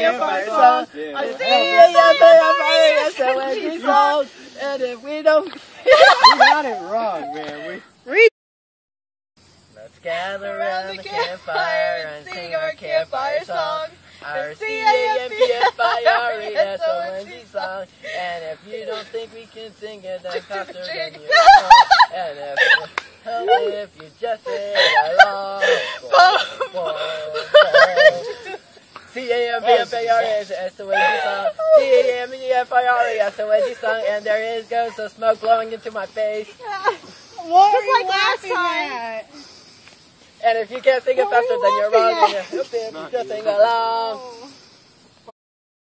campfire song. I C-A-M-P-F-I-R-S-O-N-G song. And if we don't... We got it wrong, man. Let's gather around the campfire and sing our campfire song. Our C-A-M-P-F-I-R-E-S-O-N-G song. And if you don't think we can sing it, then faster than you know. And if you just sing along. C-A-M-P-F-I-R-E-S-O-N-G song. C-A-M-P-F-I-R-E-S-O-N-G song. And there goes the smoke blowing into my face. What are you laughing at? And if you can't sing it faster, then you're wrong. And if you just sing along.